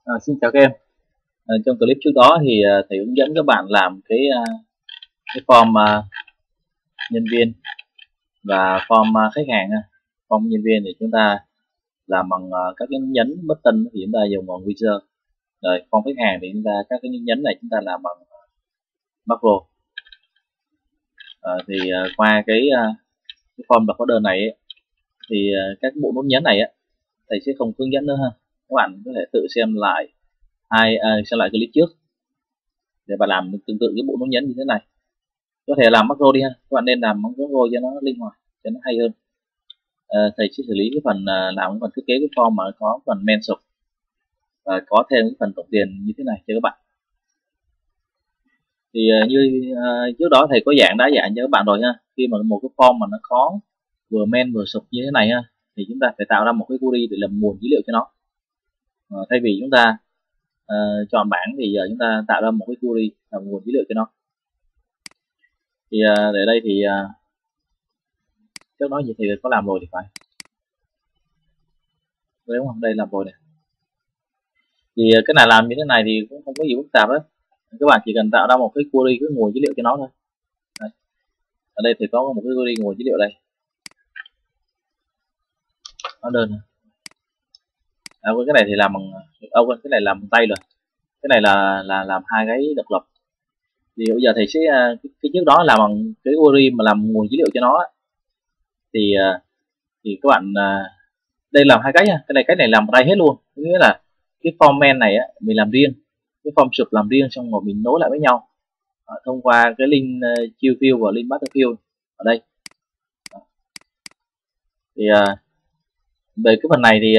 Xin chào các em. Trong clip trước đó thì thầy hướng dẫn các bạn làm cái form nhân viên và form khách hàng. Form nhân viên thì chúng ta làm bằng các cái nhấn button thì chúng ta dùng bằng wizard. Rồi form khách hàng thì chúng ta các cái nhấn này chúng ta làm bằng macro. Qua cái form đọc hóa đơn này ấy, thì các bộ nút nhấn này thầy sẽ không hướng dẫn nữa ha. Các bạn có thể tự xem lại xem lại clip trước để bạn làm tương tự cái bộ nút nhấn như thế này. Có thể làm macro đi ha, các bạn nên làm macro cho nó linh hoạt, cho nó hay hơn. Thầy sẽ xử lý cái phần làm cái phần thiết kế cái form mà có phần men sụp và có thêm cái phần tổng tiền như thế này cho các bạn. Thì như trước đó thầy có đã giảng cho các bạn rồi ha. Khi mà một cái form mà nó có vừa men vừa sụp như thế này ha, thì chúng ta phải tạo ra một cái query để làm nguồn dữ liệu cho nó. Thay vì chúng ta chọn bảng thì giờ chúng ta tạo ra một cái query làm nguồn dữ liệu cho nó. Thì để đây thì trước đó thì thầy có làm rồi thì phải, đúng không? Đây làm rồi này. Thì cái này làm như thế này thì cũng không có gì phức tạp hết. Các bạn chỉ cần tạo ra một cái query cái nguồn dữ liệu cho nó thôi. Đây. Ở đây thì có một cái query nguồn dữ liệu đây. Hóa đơn. Cái này thì làm bằng cái này làm bằng tay rồi. Cái này là làm hai cái độc lập. Thì bây giờ thầy sẽ cái trước đó làm bằng cái query mà làm nguồn dữ liệu cho nó. Thì các bạn đây làm hai cái nha. Cái này làm tay hết luôn. Nghĩa là cái form men này mình làm riêng, cái form sub làm riêng, xong rồi mình nối lại với nhau thông qua cái link child field và link master field ở đây. Thì về cái phần này thì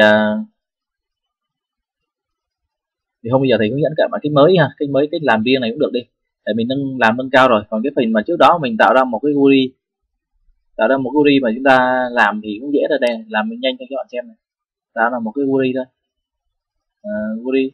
không bây giờ thì hướng dẫn các bạn cái mới ha, cái làm riêng này cũng được đi, để mình nâng cao rồi. Còn cái phần mà trước đó mình tạo ra một cái query, mà chúng ta làm thì cũng dễ rồi. Đây làm mình nhanh cho các bạn xem này. Tạo ra một cái query thôi, query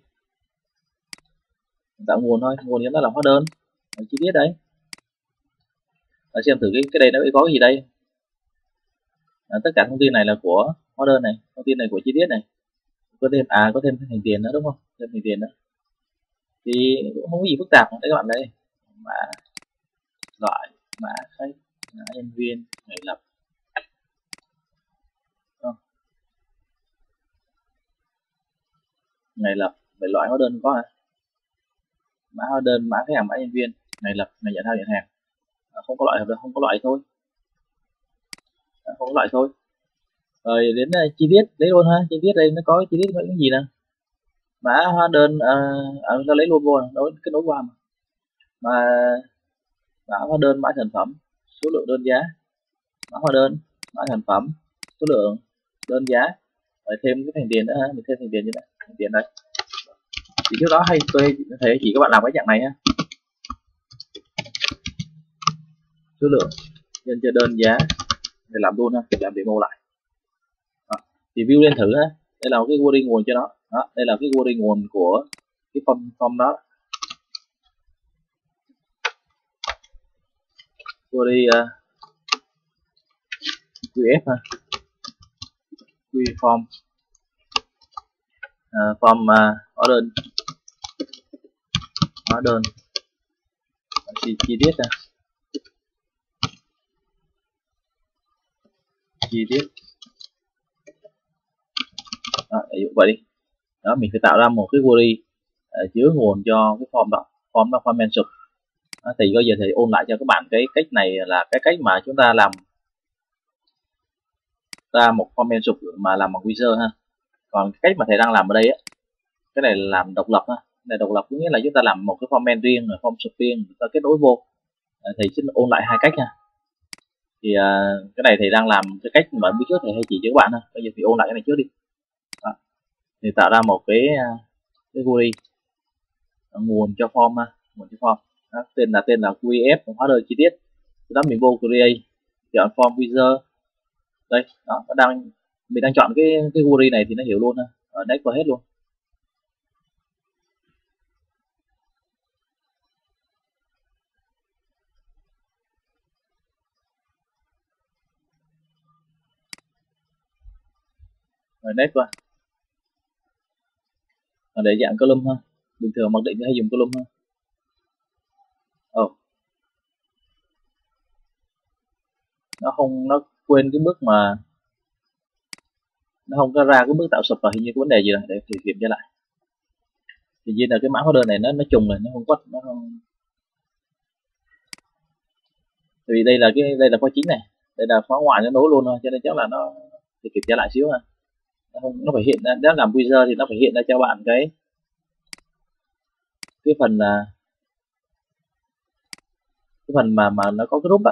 tạo nguồn thôi, nguồn cho nó là hóa đơn chi tiết đấy. Xem thử cái đây nó có cái gì đây. Tất cả thông tin này là của hóa đơn này, thông tin này của chi tiết này, có thêm thành tiền nữa đúng không? Thêm thành tiền nữa thì cũng không có gì phức tạp đấy các bạn. Đây mã loại, mã khách, mã nhân viên, ngày lập. Ngày lập về loại hóa đơn có mã hóa đơn, mã khách hàng, mã nhân viên, ngày lập, ngày nhận nhận hàng. Không có loại hợp đồng, không có loại thôi, không có loại thôi. Rồi đến chi tiết lấy luôn ha. Chi tiết đây nó có chi tiết có những gì nè, mã hóa đơn nó lấy luôn vô cái nối qua mà mã hóa đơn, mã sản phẩm, số lượng đơn giá, mã hóa đơn, mã sản phẩm, số lượng đơn giá, rồi thêm cái thành tiền nữa ha. Mình thêm thành tiền như này, thành tiền đây. Thì trước đó tôi thấy chỉ các bạn làm cái dạng này ha, số lượng nhân cho đơn giá để làm luôn ha, làm demo lại. Thì view lên thử ha. Đây là cái query nguồn cho nó. Đây là cái query nguồn của cái form đó. Query QF ha, form hóa đơn chi tiết ha, chi tiết. Ví dụ vậy đi. Đó, mình phải tạo ra một cái query chứa nguồn cho cái form đó, form men sub. Thì bây giờ thầy ôn lại cho các bạn cái cách này là cái cách mà chúng ta làm ra một form men sub mà làm bằng wizard ha. Còn cái cách mà thầy đang làm ở đây cái này là làm độc lập ha. Này độc lập có nghĩa là chúng ta làm một cái form men riêng, rồi form sub riêng, chúng ta kết nối vô. Thầy xin ôn lại hai cách nha. Thì cái này thầy đang làm cái cách mà biết trước thầy hay chỉ cho các bạn ha. Bây giờ thì ôn lại cái này trước đi. Thì tạo ra một cái query nguồn cho form ha, nguồn cho form. Tên là QF hóa đơn chi tiết. Sau đó mình vô create, chọn form wizard. Đây, đó, mình đang chọn cái query này thì nó hiểu luôn ha. Next qua hết luôn. Rồi next qua. để dạng column ha. Bình thường mặc định hay dùng column ha. Nó quên cái bước mà nó không có ra cái bước tạo sụp, và hình như có vấn đề gì rồi để kiểm tra lại. Thì nhiên là cái mã hóa đơn này nó trùng rồi, nó không quất, nó không. Vì đây là khóa chính này, đây là khóa ngoài nó nối luôn thôi, cho nên chắc là nó thì kiểm tra lại xíu ha. Nó phải hiện ra, nếu làm wizard thì nó phải hiện ra cho bạn cái phần là cái phần mà nó có group á.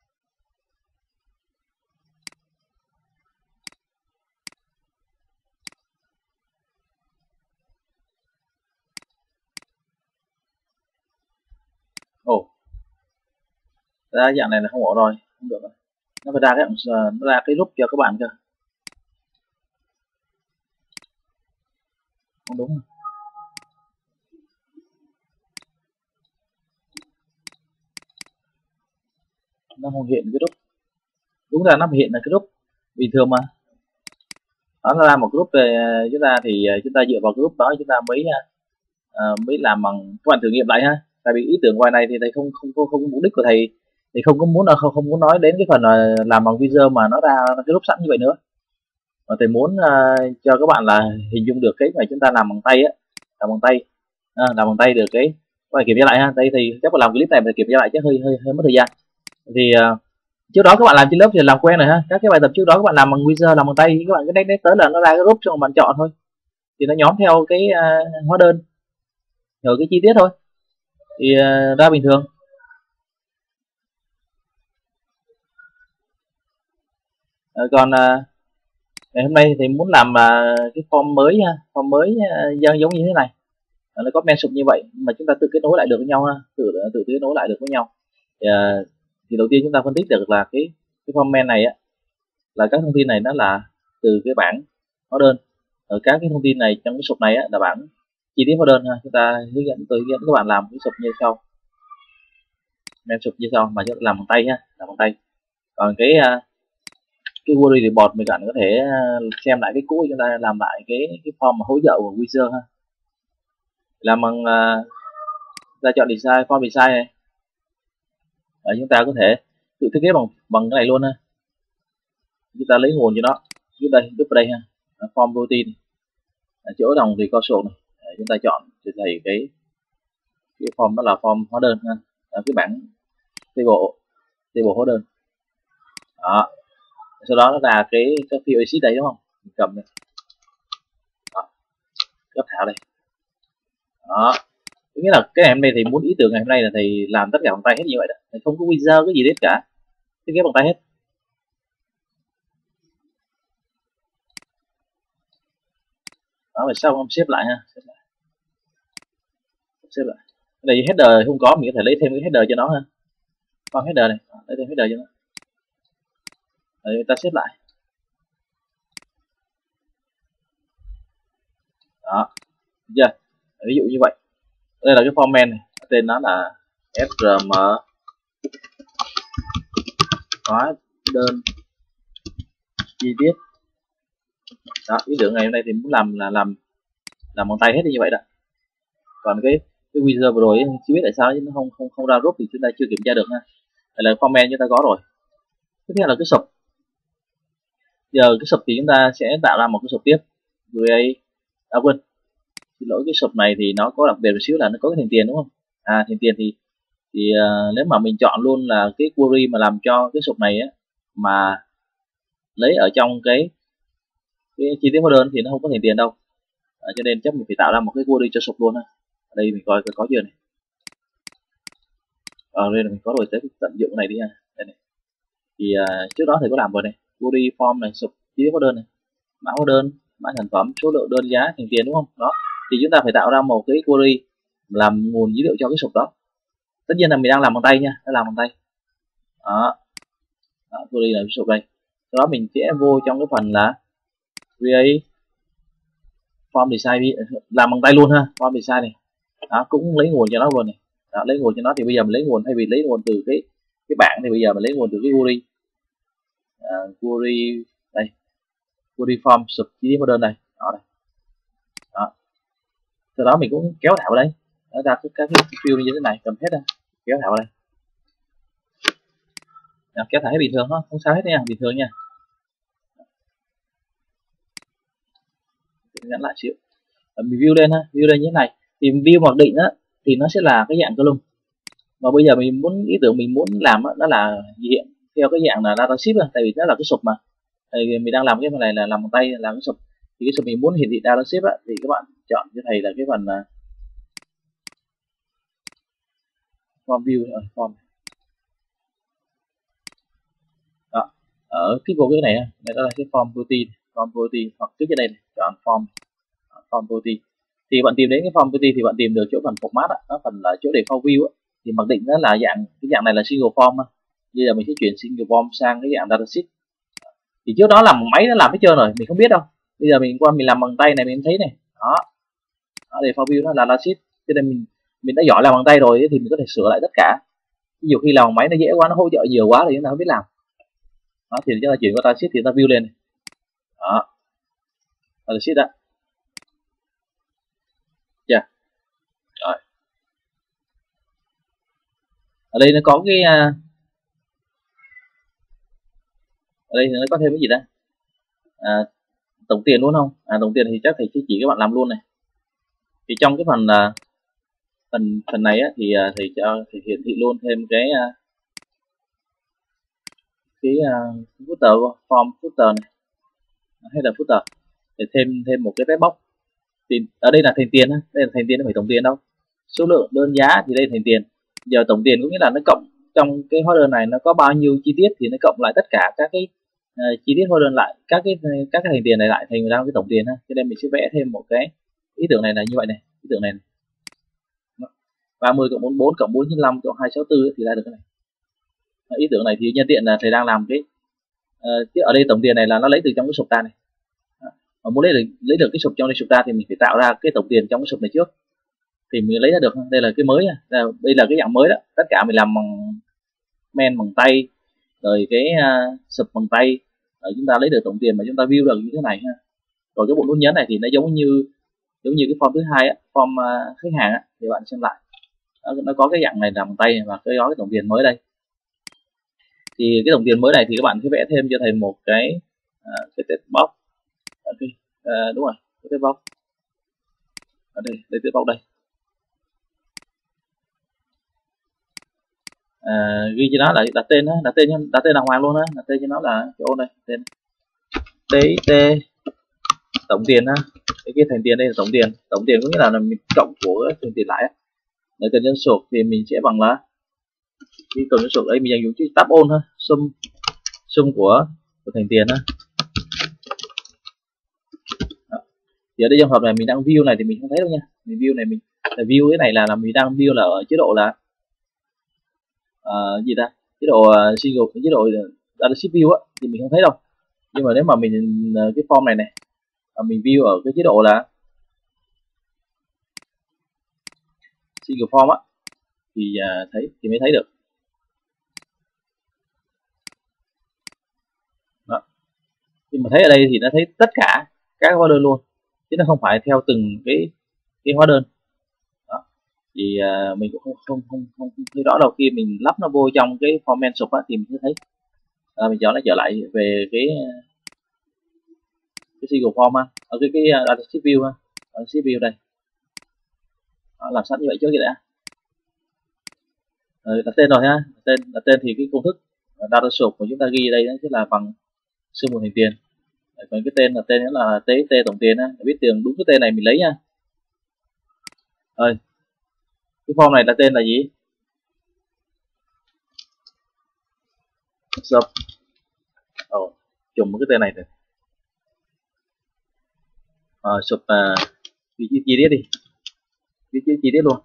Ra dạng này là không ổn rồi, không được rồi. Nó phải ra cái group cho các bạn cơ. Không đúng. Nó không hiện cái group. Đúng ra nó phải hiện là cái group bình thường mà. Nó ra một group về chúng ta thì chúng ta dựa vào group đó chúng ta mới làm bằng các bạn thử nghiệm lại ha. Tại vì ý tưởng ngoài này thì thầy không mục đích của thầy thì không muốn nói đến cái phần là làm bằng video mà nó ra cái group sẵn như vậy nữa, mà thầy muốn cho các bạn là hình dung được cái mà chúng ta làm bằng tay á, làm bằng tay được cái. Các bạn kiểm tra lại ha. Đây thì chắc là làm clip này phải kiểm tra lại chứ hơi mất thời gian. Thì trước đó các bạn làm trên lớp thì làm quen rồi ha. Các cái bài tập trước đó các bạn làm bằng wizard, làm bằng tay thì các bạn cứ đánh tới là nó ra cái group cho bạn chọn thôi, thì nó nhóm theo cái hóa đơn rồi cái chi tiết thôi thì ra bình thường. Còn ngày hôm nay thì muốn làm cái form mới ha, form mới giống như thế này, nó có men sụp như vậy mà chúng ta tự kết nối lại được với nhau ha, tự kết nối lại được với nhau. Thì đầu tiên chúng ta phân tích được là cái form men này á, là các thông tin này nó là từ cái bảng hóa đơn. Ở các cái thông tin này trong cái sụp này á, là bảng chi tiết hóa đơn ha. Chúng ta hướng dẫn các bạn làm cái sụp như sau, men sụp như sau mà chúng ta làm bằng tay ha, làm bằng tay. Còn cái query report mình bạn có thể xem lại cái cũ, chúng ta làm lại cái form mà hỗ trợ của wizard ha, làm bằng ta chọn design form design này. Chúng ta có thể tự thiết kế bằng cái này luôn ha. Chúng ta lấy nguồn cho nó trước đây, vào đây ha, form routine chỗ dòng thì có sổ này. Chúng ta chọn thì thầy cái form đó là form hóa đơn ha. Cái bảng table hóa đơn đó. Sau đó nó là cái field exit đây đúng không, mình cầm này đó, gấp thảo đây đó. Nghĩa là cái ngày hôm nay thì muốn ý tưởng ngày hôm nay là thầy làm tất cả bằng tay hết như vậy đó, thầy không có wizard cái gì hết cả, thiết kế bằng tay hết. Đó, về sau ông xếp lại ha, xếp lại. Cái này header không có, mình có thể lấy thêm cái header cho nó ha, con header này, lấy thêm header cho nó. Rồi ta xếp lại đó, được chưa? Ví dụ như vậy, đây là cái format này, tên nó là frm hóa đơn chi tiết đó. Ý tưởng ngày hôm nay thì muốn làm là làm bằng tay hết như vậy đó. Còn cái video vừa rồi chưa biết tại sao nó không ra group thì chúng ta chưa kiểm tra được ha. Đây là format chúng ta có rồi. Tiếp theo là cái sụp. Giờ cái sụp thì chúng ta sẽ tạo ra một cái sụp tiếp. Quên, xin lỗi, cái sụp này thì nó có đặc biệt một xíu là nó có cái thềm tiền đúng không? Thềm tiền thì nếu mà mình chọn luôn là cái query mà làm cho cái sụp này á, mà lấy ở trong cái chi tiết hóa đơn thì nó không có thềm tiền đâu. Cho nên chắc mình phải tạo ra một cái query cho sụp luôn ha. Ở đây mình coi có chưa này. Đây là mình có rồi, tới tận dụng này đi ha. Đây này. Thì trước đó thầy có làm rồi này, query form này, sụp chi tiết hóa đơn này, mã hóa đơn, mã sản phẩm, số lượng đơn giá, thềm tiền đúng không? Đó. Thì chúng ta phải tạo ra một cái query làm nguồn dữ liệu cho cái sụp đó. Tất nhiên là mình đang làm bằng tay nha, đã làm bằng tay. Đó. Query là cái sụp đây. Sau đó mình sẽ vô trong cái phần là create form design, làm bằng tay luôn ha, form design này. Đó, cũng lấy nguồn cho nó luôn này. Đó, lấy nguồn cho nó thì bây giờ mình lấy nguồn, thay vì lấy nguồn từ cái bảng thì bây giờ mình lấy nguồn từ cái query. Query đây, query form sub chi tiết hóa đơn này. Đó, đây. Đó. Sau đó mình cũng kéo thả vào đây, nó ra các cái field như thế này, cầm hết ra, kéo thả vào đây. Đó, kéo thả hết bình thường, không sao hết nha, bình thường nha. Nhắn lại xíu, mình view lên ha, view lên như thế này thì view mặc định á thì nó sẽ là cái dạng column, mà bây giờ mình muốn ý tưởng mình muốn làm á, nó là hiện theo cái dạng là data sheet, tại vì nó là cái sụp mà. Thì mình đang làm cái phần này là làm bằng tay, làm cái sụp, thì cái sụp mình muốn hiển thị data sheet á, thì các bạn chọn cho thầy là cái phần form view form. Đó, ở cái vô cái này đó là cái form property hoặc trước trên đây này, chọn form property. Thì bạn tìm đến cái form property thì bạn tìm được chỗ phần format á, nó phần là chỗ để form view á, thì mặc định nó là cái dạng này là single form á. Bây giờ mình sẽ chuyển single form sang cái dạng datasheet. Thì trước đó làm máy nó làm hết trơn rồi, mình không biết đâu. Bây giờ mình qua mình làm bằng tay này mình thấy này, đó để form view nó là datasheet, cho nên mình đã giỏi làm bằng tay rồi thì mình có thể sửa lại tất cả. Ví dụ khi làm bằng máy nó dễ quá, nó hỗ trợ nhiều quá thì chúng ta không biết làm. Đó thì chúng ta chuyển qua datasheet thì chúng ta view lên này. Đó, datasheet đó. Yeah. Rồi. Ở đây nó có cái ở đây nó có thêm cái gì đó, tổng tiền đúng không? Tổng tiền thì chắc thầy chỉ các bạn làm luôn này. Thì trong cái phần phần này á, thì thầy cho thầy hiển thị luôn thêm cái footer form footer này, hay là footer để thêm một cái vé box. Thì ở đây là thành tiền, đây là thành tiền, nó phải tổng tiền đâu, số lượng đơn giá thì đây là thành tiền. Giờ tổng tiền có nghĩa là nó cộng trong cái hóa đơn này nó có bao nhiêu chi tiết thì nó cộng lại tất cả các cái chi tiết hóa đơn lại, các cái thành tiền này lại thành ra cái tổng tiền ha. Cho nên mình sẽ vẽ thêm một cái ý tưởng này là như vậy này, ý tưởng này 30 cộng 44 cộng 495 cộng 264 thì ra được cái này. Ý tưởng này thì nhân tiện là thầy đang làm cái chứ ở đây tổng tiền này là nó lấy từ trong cái sụp ra này. Mà muốn lấy được cái sụp trong đây sụp ra thì mình phải tạo ra cái tổng tiền trong cái sụp này trước thì mình lấy ra được. Đây là cái mới nha, đây là cái dạng mới đó, tất cả mình làm bằng men bằng tay, rồi cái sụp bằng tay, rồi chúng ta lấy được tổng tiền mà chúng ta view được như thế này ha. Rồi cái bộ nút nhấn này thì nó giống như cái form thứ hai á, form khách hàng á, thì bạn xem lại nó có cái dạng này làm bằng tay và cái tổng tiền mới đây. Thì cái tổng tiền mới này thì các bạn sẽ vẽ thêm cho thầy một cái text box. Đúng rồi, cái text box ở đây text box đây. Ghi cho nó là đặt tên đàng hoàng luôn á, đặt tên cho nó là chỗ đây, tên t tổng tiền ha. Cái thành tiền đây là tổng tiền có nghĩa là mình cộng của thành tiền lại á. Để cần nhân sụt thì mình sẽ bằng là cái cần nhân sụt đây mình dùng chữ tab on ha, sum của thành tiền ha. Thì ở đây trong hợp này mình đang view này thì mình không thấy đâu nha, mình view này mình là view cái này là mình đang view là ở chế độ là gì ta, chế độ single, chế độ datasheet view á thì mình không thấy đâu. Nhưng mà nếu mà mình cái form này này mình view ở cái chế độ là single form á thì mới thấy được. Đó. Nhưng mà thấy ở đây thì nó thấy tất cả các hóa đơn luôn chứ nó không phải theo từng cái hóa đơn. Đó. Thì mình cũng không thấy rõ đâu, khi mình lắp nó vô trong cái format sụp á thì mình sẽ thấy. Mình cho nó trở lại về cái single form ha, ở cái datasheet view ha, datasheet view đây. Đó, làm sẵn như vậy trước vậy đã. Đặt tên rồi ha, đặt tên thì cái công thức data source của chúng ta ghi đây sẽ là bằng sum một thành tiền. Còn cái tên là nữa là t tổng tiền ha, để biết tiền đúng cái tên này mình lấy nha. Rồi cái form này đặt tên là gì? Sub. Trùng với cái tên này rồi. Sub chi tiết đi, chi tiết luôn.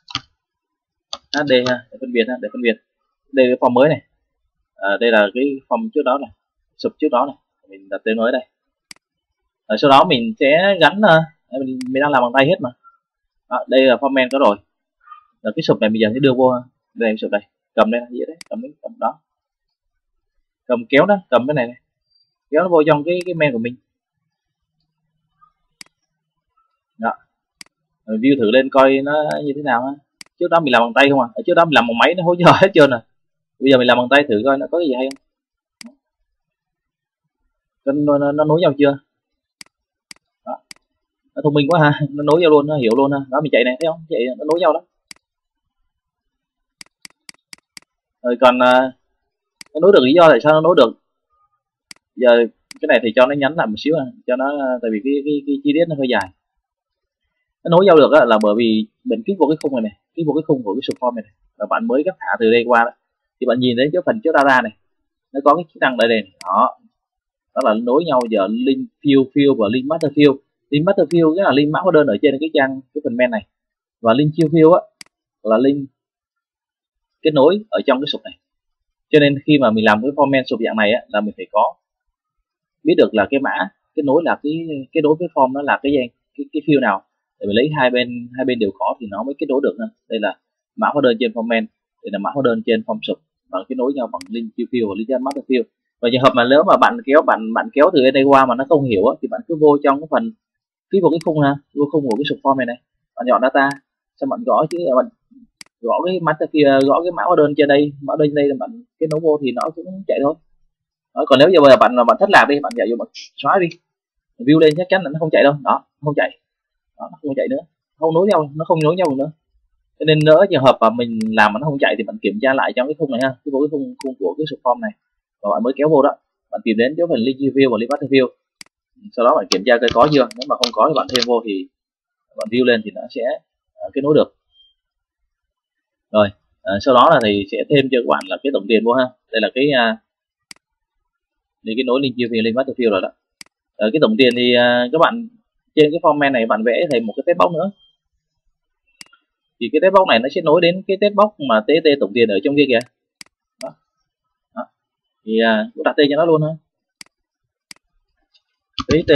HD ha, để phân biệt ha, để phân biệt. Đây là cái form mới này. Đây là cái form trước đó này, sub trước đó này, mình đặt tên mới đây. Sau đó mình sẽ gắn mình đang làm bằng tay hết mà. Đây là format có rồi. Rồi cái sụp này bây giờ sẽ đưa vô đây, sụp đây, cầm đây vậy đấy, cầm đó, cầm kéo đó, cầm cái này, kéo nó vô trong cái main của mình. Đó. Rồi view thử lên coi nó như thế nào ha. Trước đó mình làm bằng tay không à, ở trước đó mình làm bằng máy nó hối giờ hết trơn rồi. Bây giờ mình làm bằng tay thử coi nó có cái gì hay không. Nó nối nhau chưa? Đó. Nó thông minh quá ha, nó nối nhau luôn, nó hiểu luôn ha. Đó mình chạy này thấy không, chạy nó nối nhau đó. Rồi còn nó nối được lý do tại sao nó nối được. Giờ cái này thì cho nó nhắn lại một xíu cho nó, tại vì cái chi tiết nó hơi dài. Nó nối nhau được là bởi vì mình kích vào cái khung này, kích vào cái khung của cái subform này, và bạn mới cắt thả từ đây qua đó. Thì bạn nhìn thấy cái phần trước data này nó có cái chức năng đây này, đó là nối nhau giờ link field và link master field. Link master field tức là link mã hóa đơn ở trên cái phần main này, và link field là link kết nối ở trong cái sub này. Cho nên khi mà mình làm cái format sub dạng này là mình phải có biết được là cái mã kết nối là cái đối với form nó là cái field nào để mình lấy hai bên đều có thì nó mới kết nối được. Đây là mã hóa đơn trên form main, đây là mã hóa đơn trên form sub, và kết nối nhau bằng link field và link master field. Và trường hợp mà nếu mà bạn kéo từ bên đây qua mà nó không hiểu thì bạn cứ vô trong cái phần ký vào cái khung vô khung của cái subform này, bạn chọn data, xong bạn gõ bạn gõ cái master field, gõ cái mã hóa đơn trên đây, mã đơn trên đây là bạn kết nối vô thì nó cũng chạy thôi. Đó, còn nếu như bây giờ bạn thất lạc đi, bạn chạy vô bạn xóa đi, view lên chắc chắn là nó không chạy đâu. Đó, không chạy. Đó, nó không chạy nữa, không nối nhau, nó không nối nhau nữa. Cho nên nếu trường hợp mà mình làm mà nó không chạy thì bạn kiểm tra lại trong cái khung này ha, cái khung của cái subform này, và bạn mới kéo vô đó, bạn tìm đến chỗ phần link view và link master view, sau đó bạn kiểm tra coi có chưa. Nếu mà không có thì bạn thêm vô, thì bạn view lên thì nó sẽ kết nối được. Rồi sau đó là thầy sẽ thêm cho các bạn là cái tổng tiền vô ha. Đây là cái nối link view link master view rồi đó. Cái tổng tiền thì các bạn trên cái format này bạn vẽ thành một cái text box nữa, thì cái text box này nó sẽ nối đến cái text box mà TT tổng tiền ở trong kia kìa. Đó. Đó. Thì cũng đặt tên cho nó luôn ha, TT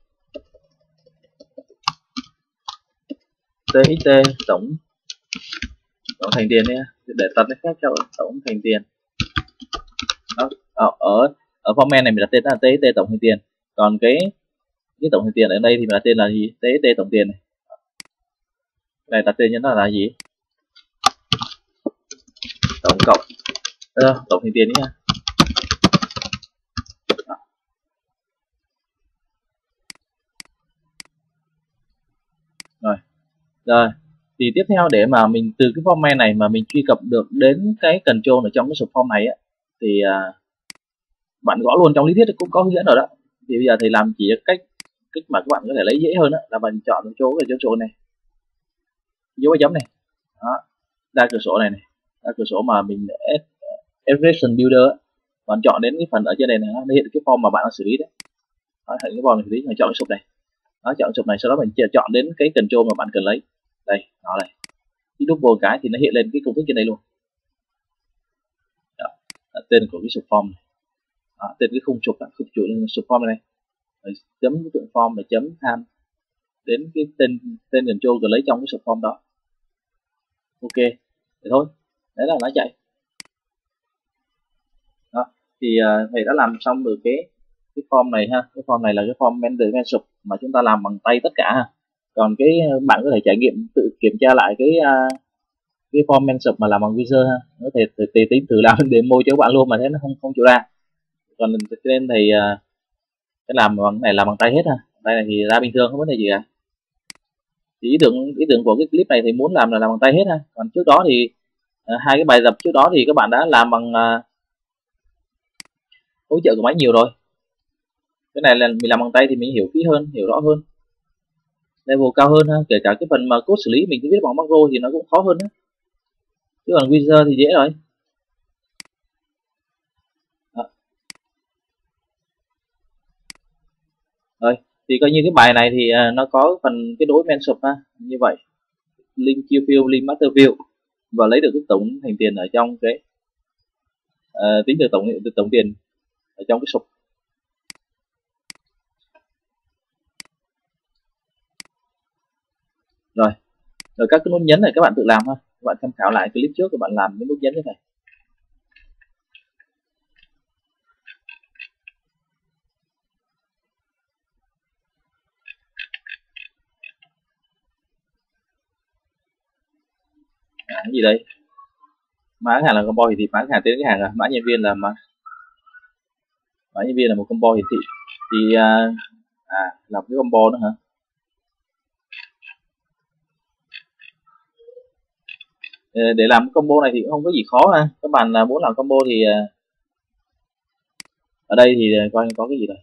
tổng thành tiền nha, để tắt cái khác cho tổng thành tiền. Đó. Ở format này mình đặt tên là TT tổng thành tiền, còn cái tổng thành tiền ở đây thì mình đặt tên là gì, TT tổng tiền này. Này đặt tên cho nó là gì, tổng cộng tổng thành tiền nhé. Rồi thì tiếp theo để mà mình từ cái format này mà mình truy cập được đến cái control ở trong cái subform này thì bạn gõ luôn trong lý thuyết cũng có hướng dẫn rồi đó. Thì bây giờ thầy làm chỉ cách mà các bạn có thể lấy dễ hơn là bạn chọn chỗ ở chỗ này, dấu chấm này, đó, đa cửa sổ này, đa cửa sổ mà mình expression builder, bạn chọn đến cái phần ở trên này nó hiện cái form mà bạn đang xử lý đấy. Đó, hiện cái form mình xử lý, mình chọn cái sub này, đó, chọn sub này, sau đó mình chọn đến cái control mà bạn cần lấy. Đây, nó này, cái double cái thì nó hiện lên cái công thức trên đây luôn. Đó, tên của cái subform này. Đó, tên cái khung subform này, rồi chấm cái tượng form và chấm tham đến cái tên control rồi lấy trong cái subform đó. Ok, thế thôi, đấy là nó chạy. Đó, thì thầy đã làm xong được cái form này ha. Cái form này là cái form main sub mà chúng ta làm bằng tay tất cả ha. Còn cái bạn có thể trải nghiệm tự kiểm tra lại cái form main sub mà làm bằng Wizard ha. Có thể tính thử làm demo cho các bạn luôn mà thấy nó không chịu ra. Còn nên thì cái làm bằng này làm bằng tay hết ha. Tay này thì ra bình thường không vấn đề gì cả. Thì ý tưởng của cái clip này thì muốn làm là làm bằng tay hết ha. Còn trước đó thì hai cái bài tập trước đó thì các bạn đã làm bằng hỗ trợ của máy nhiều rồi. Cái này là mình làm bằng tay thì mình hiểu kỹ hơn, hiểu rõ hơn, level cao hơn ha. Kể cả cái phần mà code xử lý mình cứ viết bằng macro thì nó cũng khó hơn đó. Chứ còn Wizard thì dễ rồi. Đó. Rồi thì coi như cái bài này thì nó có phần cái đối main sub ha, như vậy link field link master view và lấy được cái tổng thành tiền ở trong cái tính được tổng tiền ở trong cái sub. Rồi các cái nút nhấn này các bạn tự làm ha, các bạn tham khảo lại clip trước các bạn làm cái nút nhấn như này. Cái gì đây, mã khách hàng là combo hiển thị mã khách hàng, tên khách hàng, mã nhân viên là mã nhân viên là một combo hiển thị. Thì làm cái combo nữa hả? Để làm cái combo này thì cũng không có gì khó ha. Các bạn muốn làm combo thì ở đây thì coi có cái gì đây.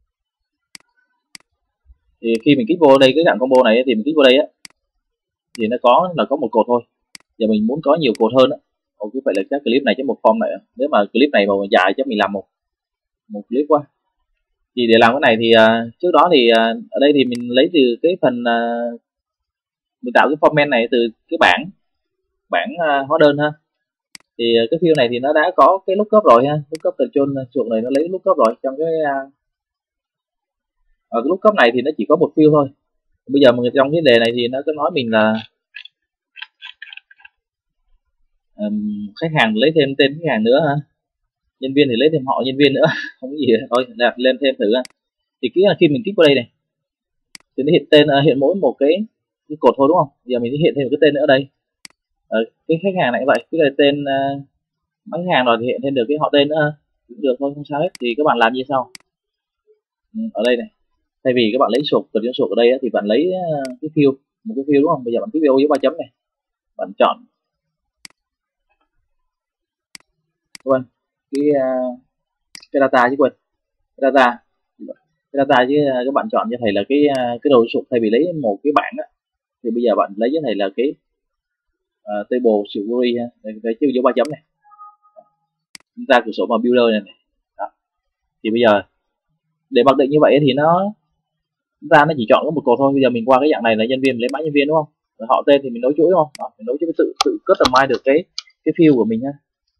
Thì khi mình kích vô đây cái dạng combo này thì mình kích vô đây á thì nó có một cột thôi. Giờ mình muốn có nhiều cột hơn á. Cứ vậy là chắc clip này chứ một form này, nếu mà clip này mà dài chắc mình làm một clip quá. Thì để làm cái này thì trước đó thì ở đây thì mình lấy từ cái phần mình tạo cái format này từ cái bảng hóa đơn ha. Thì cái field này thì nó đã có cái lookup rồi ha, lookup control chuột này nó lấy lookup rồi. Trong cái ở cái lookup này thì nó chỉ có một field thôi. Bây giờ mình trong cái đề này thì nó có nói mình là khách hàng lấy thêm tên khách hàng nữa ha, nhân viên thì lấy thêm họ nhân viên nữa không có gì thôi, đặt lên thêm thử. Thì khi mình kích vào đây này thì nó hiện tên, hiện mỗi một cái cột thôi đúng không. Giờ mình sẽ hiện thêm một cái tên nữa ở đây. Cái khách hàng này vậy, cái là tên bán khách hàng rồi thì hiện thêm được cái họ tên nữa cũng được thôi, không sao hết. Thì các bạn làm như sau. Ở đây này, thay vì các bạn lấy sụt từ sụt ở đây thì bạn lấy cái field, một cái field đúng không. Bây giờ bạn kích vào dấu 3 chấm này, bạn chọn quên cái data chứ quên cái data chứ các bạn chọn cho thầy là cái đồ sụt. Thay vì lấy một cái bảng á, thì bây giờ bạn lấy cho thầy là cái table query ha, cái dấu 3 chấm này, chúng ta cửa sổ vào builder này. Đó. Thì bây giờ để mặc định như vậy thì chúng ta chỉ chọn có một cột thôi. Bây giờ mình qua cái dạng này là nhân viên, lấy mã nhân viên đúng không, rồi họ tên thì mình nối chuỗi đúng không. Đó, mình nối chuỗi tự customize được cái field của mình ha.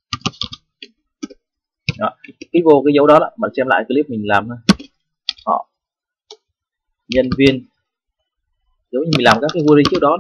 Đó, kích vô cái dấu đó, bạn xem lại clip mình làm họ nhân viên giống như mình làm các cái query trước đó,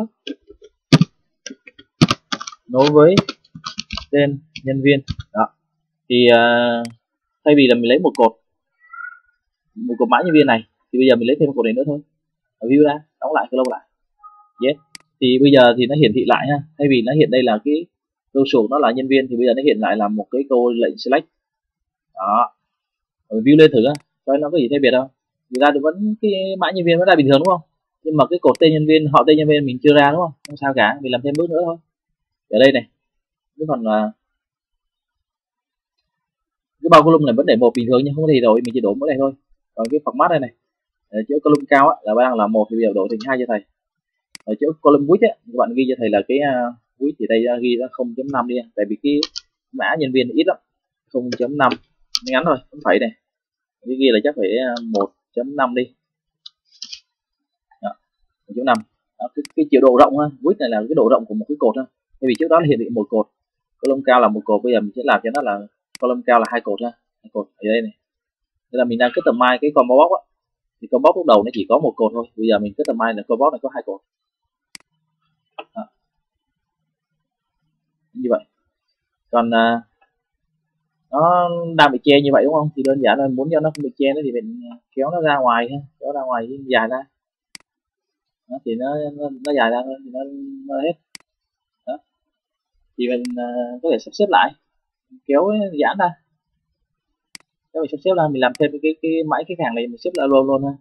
nối với tên nhân viên. Đó thì thay vì là mình lấy một cột mã nhân viên này thì bây giờ mình lấy thêm một cột này nữa thôi. View ra, đóng lại, close lại. Yes. Thì bây giờ thì nó hiển thị lại ha. Thay vì nó hiện đây là cái câu số nó là nhân viên thì bây giờ nó hiện lại là một cái câu lệnh select. Đó. Rồi view lên thử coi nó có gì thay biệt không. Thì ra thì vẫn cái mã nhân viên vẫn ra bình thường đúng không? Nhưng mà cái cột tên nhân viên, họ tên nhân viên mình chưa ra đúng không? Không sao cả, mình làm thêm bước nữa thôi. Ở đây này, cái phần cái bao column này vẫn để một bình thường nhưng không có gì rồi, mình chỉ đổi mỗi này thôi. Còn cái format đây này, ở chỗ column cao á, là đang là một thì bây giờ đổi thành 2 cho thầy. Ở chỗ column width á, các bạn ghi cho thầy là cái width thì đây ghi ra 0.5 đi, tại vì cái mã nhân viên ít lắm, 0.5 ngắn thôi, không phải này. Cái ghi là chắc phải 1.5 đi. Đó, 1.5. Cái chiều độ rộng ha, width này là cái độ rộng của một cái cột ha. Tại vì trước đó là hiện thị một cột, column cao là một cột, bây giờ mình sẽ làm cho nó là column cao là 2 cột ha, 2 cột ở đây này. Đây là mình đang customize cái combo box á. Thì combo box lúc đầu nó chỉ có một cột thôi, bây giờ mình customize là combo box này có 2 cột. Đó. Như vậy. Còn nó đang bị che như vậy đúng không, thì đơn giản là muốn cho nó không bị che nữa thì mình kéo nó ra ngoài ha, kéo ra ngoài dài ra. Đó, thì nó dài ra thôi thì nó hết. Đó. Thì mình có thể sắp xếp lại, kéo giãn ra. Nếu mình sắp xếp ra, mình làm thêm cái máy khách hàng này mình xếp lại luôn ha.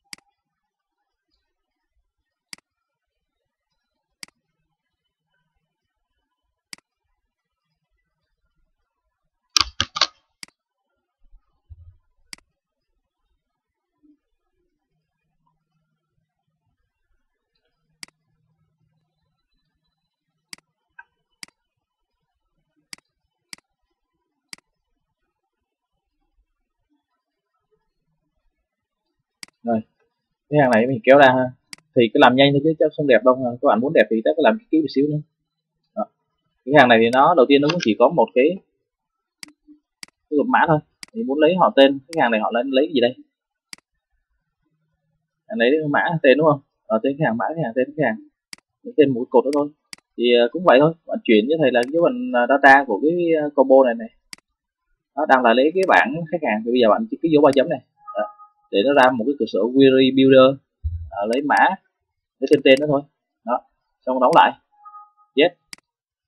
Rồi cái hàng này mình kéo ra ha, thì cái làm nhanh thôi chứ không đẹp đâu. Các bạn muốn đẹp thì chắc làm kỹ một xíu nữa. Đó. Cái hàng này thì nó đầu tiên nó cũng chỉ có một cái hộp mã thôi. Thì muốn lấy họ tên cái hàng này, họ lấy cái gì đây, lấy mã tên đúng không, tên khách hàng, mã khách hàng, tên khách hàng, tên một cột đó thôi. Thì cũng vậy thôi, bạn chuyển cho thầy là cái phần data của cái combo này nó đang là lấy cái bảng khách hàng. Thì bây giờ bạn chỉ cái dấu 3 chấm này. Đó. Để nó ra một cái cửa sổ query builder, lấy mã, lấy tên nó thôi. Đó, xong đóng lại. Yes.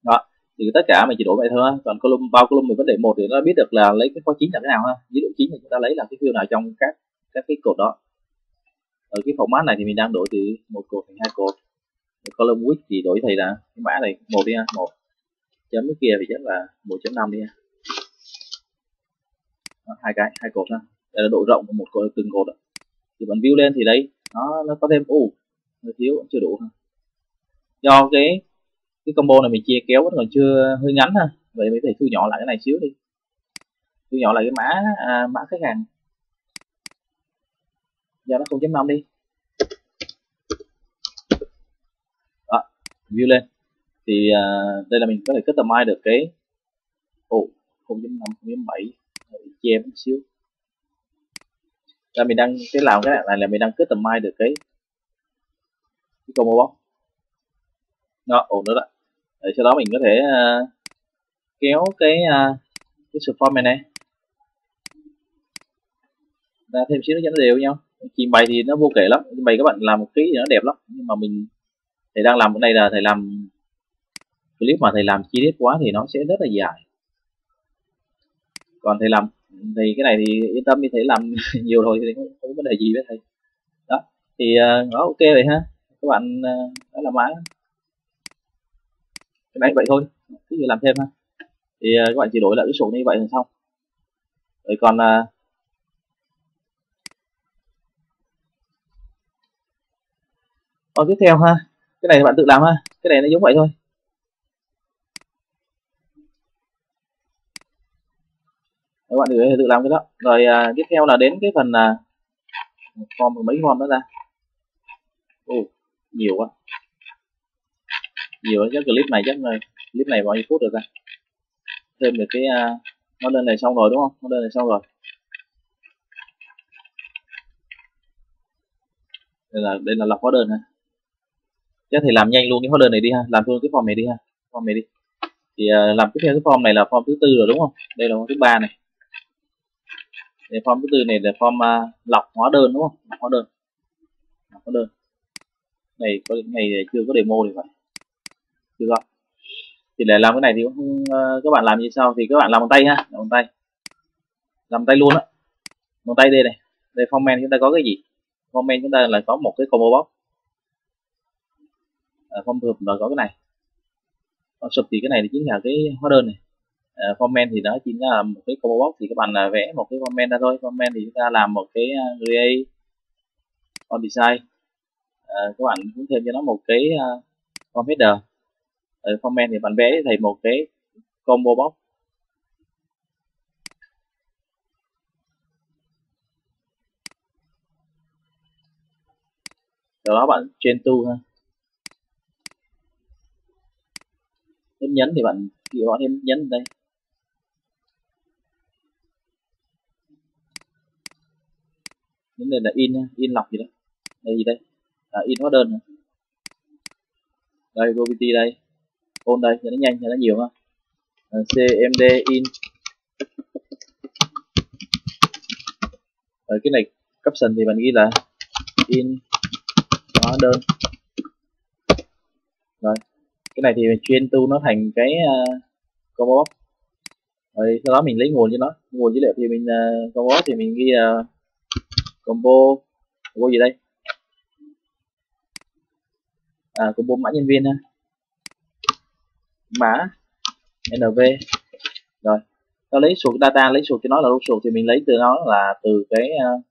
Đó, thì tất cả mình chỉ đổi vậy thôi. Còn column bao column mình vẫn để một thì nó biết được là lấy cái khóa chính là cái nào ha. Ví dụ chính thì chúng ta lấy là cái field nào trong các cái cột đó. Ở cái format này thì mình đang đổi từ một cột thành hai cột. Column width thì đổi thầy là cái mã này một đi ha, một chấm cái kia thì chắc là 1.5 đi ha. Đó, hai cột ha. Đây là độ rộng của một cột, từng cột đó. Thì bạn view lên thì đấy nó có thêm hơi thiếu, chưa đủ ha. Do cái combo này mình chia kéo vẫn còn chưa hơi ngắn ha, vậy mình phải thu nhỏ lại cái này xíu đi, thu nhỏ lại cái mã khách hàng do nó 0.5 đi. Đó, view lên thì đây là mình có thể customize được cái 0.5 0.7 che một xíu. Là mình đang làm cái này là mình đang customize được cái combo box. Đó, ổn nữa đó. Để sau đó mình có thể kéo cái subform này ra thêm xíu cho nó đều nhau. Trình bày thì nó vô kể lắm, trình bày các bạn làm một tí thì nó đẹp lắm, nhưng mà thầy đang làm cái này là thầy làm clip mà thầy làm chi tiết quá thì nó sẽ rất là dài. Còn thầy làm thì cái này thì yên tâm đi, thầy làm nhiều rồi thì không có vấn đề gì với thầy. Đó thì nó ok rồi ha các bạn. Đó là mã cái này vậy thôi, cứ làm thêm ha. Thì các bạn chỉ đổi lại cái số như vậy là xong rồi. Còn tiếp theo ha, cái này bạn tự làm ha, cái này nó giống vậy thôi. Các bạn tự làm cái đó. Rồi tiếp theo là đến cái phần form, mấy form đó ra. Nhiều quá, nhiều chắc clip này bao nhiêu phút được ra. Thêm được cái nó lên này xong rồi đúng không, nó lên này xong rồi. Đây là lọc hóa đơn ha. Chắc thì làm nhanh luôn cái hóa đơn này đi ha, làm luôn cái form này đi ha, form này đi. Thì làm tiếp theo cái form này là form thứ tư rồi đúng không, đây là form thứ ba này. Thì form thứ tư này là form lọc hóa đơn đúng không, lọc hóa đơn này có ngày chưa có demo thì phải chưa có. Thì để làm cái này thì cũng các bạn làm như sau, thì các bạn làm bằng tay ha, làm tay luôn á, bằng tay đây này. Đây format chúng ta có cái gì, format chúng ta là có một cái combo box. Form thường là có cái này. Còn sub thì cái này thì chính là cái hóa đơn này. Format thì nó chính là một cái combo box, thì các bạn vẽ một cái format ra thôi. Format thì chúng ta làm một cái create on design. Các bạn cũng thêm cho nó một cái form header. Format thì bạn vẽ thành một cái combo box. Sau đó bạn change to ha. Nút nhấn thì bạn gõ thêm nhấn ở đây. Nhấn đây là in lọc gì đó. Đây gì đây? In hóa đơn. Đây GoPT đây. On đây cho nó nhanh cho nó nhiều ha. CMD in. Rồi cái này caption thì bạn ghi là in hóa đơn. Rồi cái này thì mình chuyên tu nó thành cái combo box. Rồi sau đó mình lấy nguồn cho nó, nguồn dữ liệu thì mình combo box thì mình ghi combo gì đây, combo mã nhân viên ha, mã NV. Rồi nó lấy số data, lấy số cho nó là số thì mình lấy từ nó là từ cái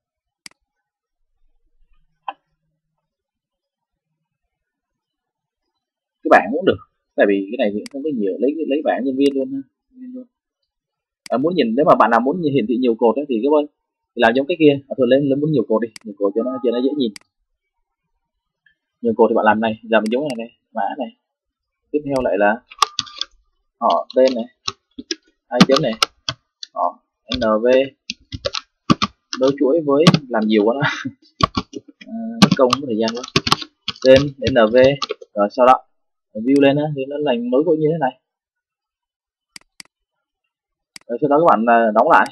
bảng cũng được, tại vì cái này thì không có nhiều, lấy bảng nhân viên luôn ha. Muốn nhìn, nếu mà bạn nào muốn hiển thị nhiều cột ấy, thì các bạn thì làm giống cái kia, thôi lên muốn nhiều cột đi, nhiều cột cho nó dễ nhìn. Nhiều cột thì bạn làm này, làm giống này mã này. Tiếp theo lại là họ tên này, hai chấm này, họ NV, đối chuỗi với làm nhiều quá đó. Công có thời gian quá. Tên NV, rồi sau đó view lên thì nó thành nối khối như thế này. Rồi sau đó các bạn đóng lại,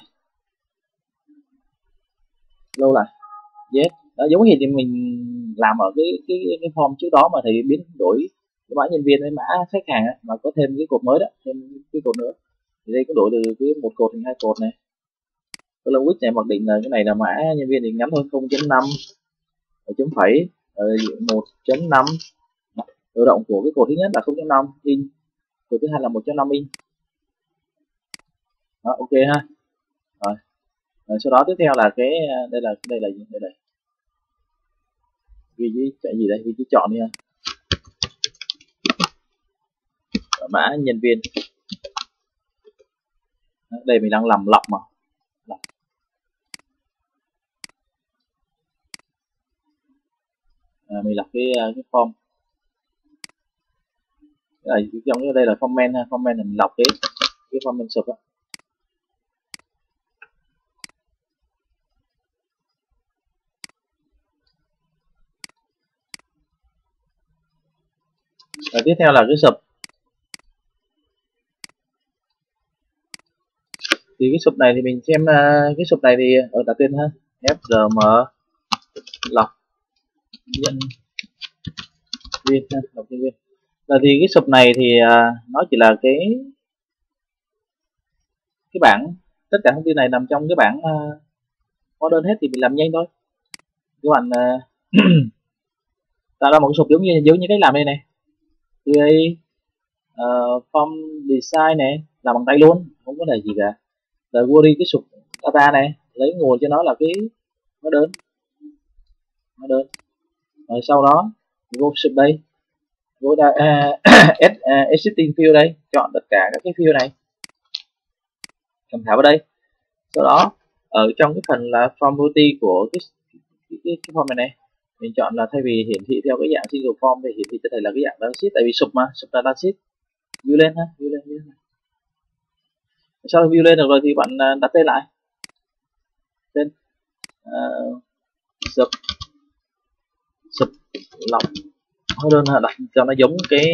lâu lại, yes. Đó, giống như thì mình làm ở cái form trước đó mà thầy biến đổi cái mã nhân viên với mã khách hàng ấy, mà có thêm cái cột mới đó, thêm cái cột nữa thì đây có đổi từ cái một cột thành hai cột này. Color width này mặc định là cái này là mã nhân viên thì ngắn hơn 0.5 chấm phẩy 1.5. Độ rộng của cái cột thứ nhất là 0.5 inch, cột thứ hai là 1.5 inch. Đó, ok ha. Rồi sau đó tiếp theo là cái đây là vị trí chạy gì đây, vị trí chọn đi ha. Mã nhân viên đây mình đang làm lọc mà mình lọc cái form trong đây là format ha. Format là mình lọc cái format sub đó. Và tiếp theo là cái sub. Thì cái sub này thì mình xem cái sub này thì ở đặt tên ha, FRM lọc nhân viên ha, lọc nhân viên. Là thì cái sub này thì nó chỉ là cái bảng, tất cả thông tin này nằm trong cái bảng hóa đơn hết thì mình làm nhanh thôi. Các bạn tạo ra một cái sub giống như cách làm đây này, create form design này, làm bằng tay luôn, không có đề gì cả. Rồi query cái sub data này, lấy nguồn cho nó là cái hóa đơn. Rồi sau đó vô sub đây, vô existing field đây, chọn tất cả các cái field này, cầm thảo vào đây. Sau đó ở trong cái phần là form body của cái form này mình chọn là thay vì hiển thị theo cái dạng single form thì hiển thị cho thầy là cái dạng data sheet, tại vì sub mà, sub data sheet. View lên ha, view lên. Sau khi view lên được rồi thì bạn đặt tên lại, tên sub lọc hóa đơn, đặt cho nó giống cái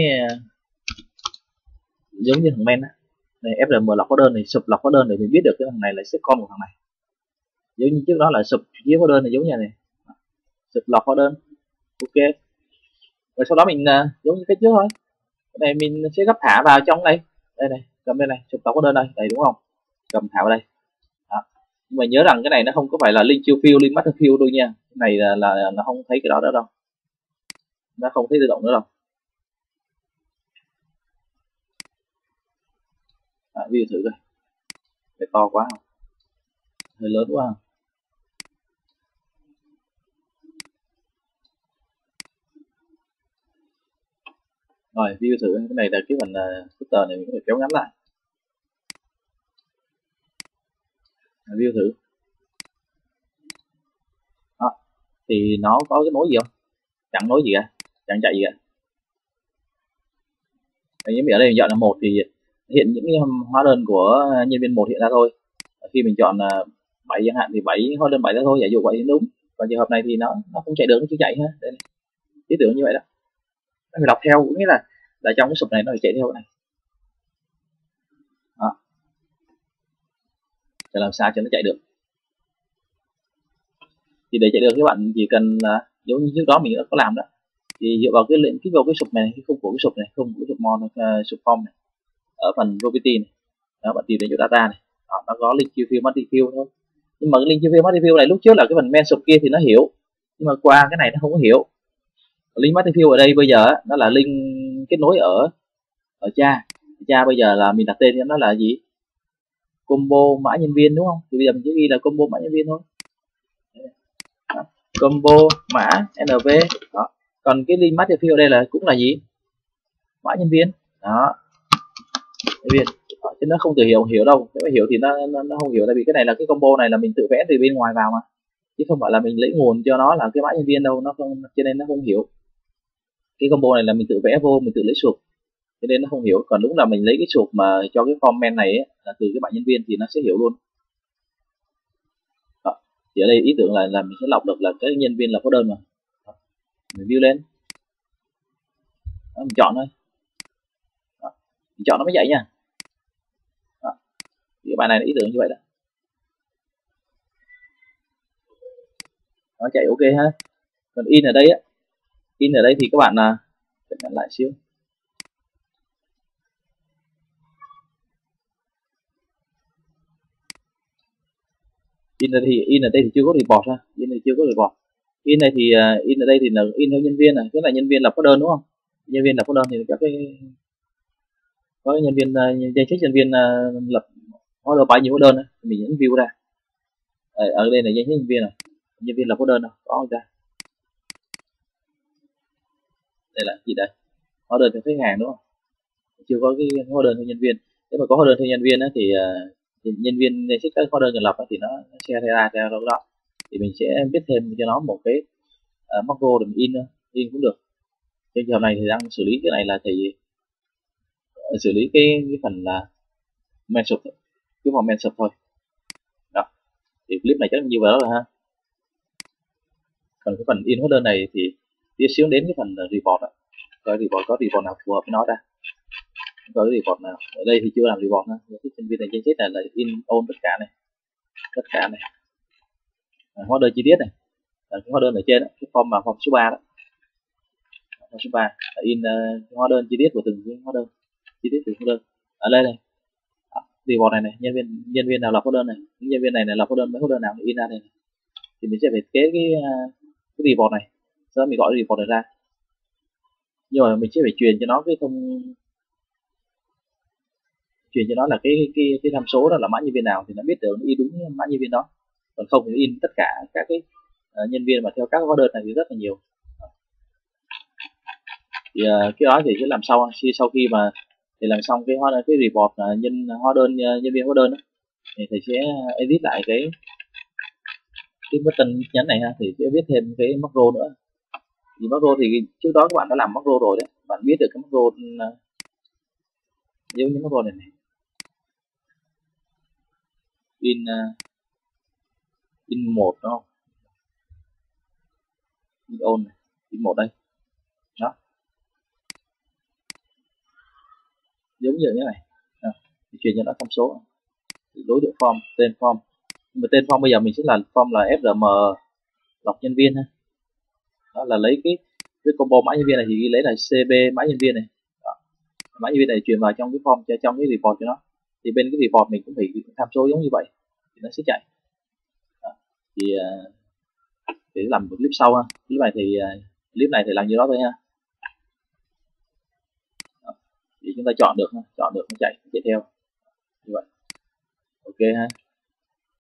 giống như thằng men này, FRM lọc hóa đơn này, sub lọc hóa đơn để mình biết được cái thằng này là con của thằng này. Giống như trước đó là sub chiếu hóa đơn này, giống như này, sub lọc hóa đơn. Ok. Rồi sau đó mình giống như cái trước thôi, cái này mình sẽ gấp thả vào trong đây này, cầm đây này, sub lọc hóa đơn đây đúng không, cầm thả vào đây. Đó. Nhưng mà nhớ rằng cái này nó không có phải là link chiêu field, link master field đâu nha, cái này là nó không thấy cái đó nữa đâu, nó không thấy tự động nữa đâu. View thử coi, cái to quá không, hơi lớn quá không? Rồi view thử, cái này là cái phần footer này mình có thể kéo ngắn lại. View thử. Đó. Thì nó có cái nối gì không? Chẳng nối gì cả, chẳng chạy gì cả. Giống như ở đây mình chọn là 1 thì hiện những cái hóa đơn của nhân viên 1 hiện ra thôi. Khi mình chọn 7 chẳng hạn thì 7 hóa đơn 7 ra thôi, giả dụ vậy đúng. Còn trường hợp này thì nó không chạy được, nó chỉ chạy ha. Đây này. Ý tưởng như vậy đó. Nó phải đọc theo, cũng nghĩa là trong cái sub này nó phải chạy theo cái này. Đó. Để làm sao cho nó chạy được. Thì để chạy được các bạn chỉ cần giống như trước đó mình đã có làm đó, thì dựa vào cái lệnh kích vào cái sub này, cái khung của cái sub này, khung của sub mon sub form này, ở phần property này, đó, bạn tìm đến chỗ data này, đó, nó có link field multi field thôi. Nhưng mà cái link field multi field này lúc trước là cái phần main sub kia thì nó hiểu, nhưng mà qua cái này nó không có hiểu. Link multi field ở đây bây giờ nó là link kết nối ở cha bây giờ là mình đặt tên cho nó là gì, combo mã nhân viên đúng không, thì bây giờ mình chỉ ghi là combo mã nhân viên thôi. Đó. Combo mã NV. Đó. Còn cái link master field đây là cũng là gì, mã nhân viên. Đó, nhân viên. Đó. Chứ nó không tự hiểu đâu, nếu mà hiểu thì nó không hiểu, tại vì cái này là cái combo này là mình tự vẽ từ bên ngoài vào mà, chứ không phải là mình lấy nguồn cho nó là cái mã nhân viên đâu, nó không, cho nên nó không hiểu. Cái combo này là mình tự vẽ vô, mình tự lấy suộc, cho nên nó không hiểu. Còn đúng là mình lấy cái suộc mà cho cái format này ấy, là từ cái bạn nhân viên thì nó sẽ hiểu luôn. Đó. Thì ở đây ý tưởng là mình sẽ lọc được là cái nhân viên là có đơn mà. Đó. Mình view lên. Đó, mình chọn thôi. Đó. Mình chọn nó mới dậy nha. Đó. Thì cái bài này là ý tưởng như vậy đó. Nó chạy ok ha. Còn in ở đây á, in ở đây thì các bạn là nhận lại xíu. in ở đây thì chưa có report ha, in này chưa có report. In này thì in ở đây thì là in theo nhân viên này, tức là nhân viên lập hóa đơn đúng không? Nhân viên lập hóa đơn thì các cái có nhân viên danh sách nhân viên lập hóa đơn, bao nhiêu hóa đơn ấy, mình nhấn view ra. Ở đây là danh sách nhân viên này, nhân viên lập hóa đơn nào có ra. Đây là gì đây? Hóa đơn cho khách hàng đúng không? Chưa có cái hóa đơn cho nhân viên. Nếu mà có hóa đơn cho nhân viên ấy, thì nhân viên danh sách các hóa đơn cần lập ấy, thì nó share ra theo đó. Thì mình sẽ viết thêm cho nó một cái macro để mình in cũng được. Trên trường hợp này thì đang xử lý cái này là thì xử lý cái phần là men sụp, cái phần men sụp thôi. Đó, thì clip này chắc như vậy đó rồi ha. Còn cái phần in hóa đơn này thì tí xíu đến cái phần report đó. Coi report có report nào phù hợp với nó ra. Có cái report nào ở đây thì chưa làm report ha. Cái nhân viên này danh sách này là in ôn tất cả này, hóa đơn chi tiết này, cái hóa đơn ở trên đó, cái form mà form số 3 đó, form số 3 là in hóa đơn chi tiết của từng cái hóa đơn, chi tiết từng hóa đơn ở đây này. Report này nhân viên nào lập hóa đơn này, những nhân viên này lập hóa đơn, mấy hóa đơn nào in ra đây này. Thì mình sẽ phải kế cái report này, sau đó mình gọi report này ra, nhưng mà mình sẽ phải truyền cho nó cái truyền cho nó là cái tham số đó là mã nhân viên nào thì nó biết được nó in đúng mã nhân viên đó, còn không thì in tất cả các cái nhân viên mà theo các hóa đơn này thì rất là nhiều. Thì cái đó thì sẽ làm sau khi mà thì làm xong cái report hóa đơn nhân viên hóa đơn đó, thì thầy sẽ edit lại cái button nhấn này ha, thì sẽ viết thêm cái macro nữa. Thì macro thì trước đó các bạn đã làm macro rồi đấy, bạn biết được cái macro giống như macro này, in một đúng không, in on này, in một đây đó, giống như thế này thì truyền cho nó thông số, đối tượng form, tên form. Nhưng mà tên form bây giờ mình sẽ là form là FRM lọc nhân viên ha, đó là lấy cái combo mã nhân viên này thì lấy là CB mã nhân viên này đó. Mã nhân viên này truyền vào trong cái form, trong cái report cho nó, thì bên cái report mình cũng phải tham số giống như vậy thì nó sẽ chạy đó. Thì để làm một clip sau ha, clip này thì làm như đó thôi ha. Đó. Thì chúng ta chọn được nó chạy theo như vậy, ok ha.